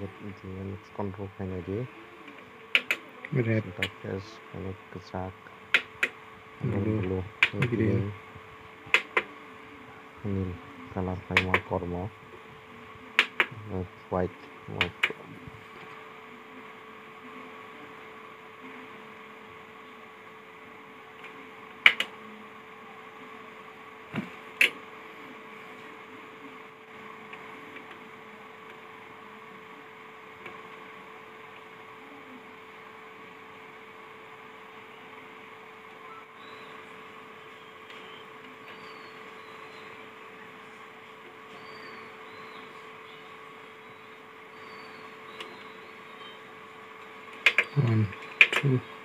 di NX control panel red, interface connect ke jack blue, green ini color mau kormo white mau one, two.